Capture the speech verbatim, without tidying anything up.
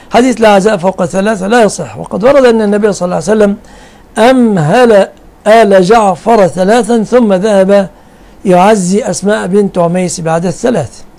حديث لا عزاء فوق ثلاثة لا يصح. وقد ورد أن النبي صلى الله عليه وسلم أمهل آل جعفر ثلاثا ثم ذهب يعزي أسماء بنت عميس بعد الثلاث.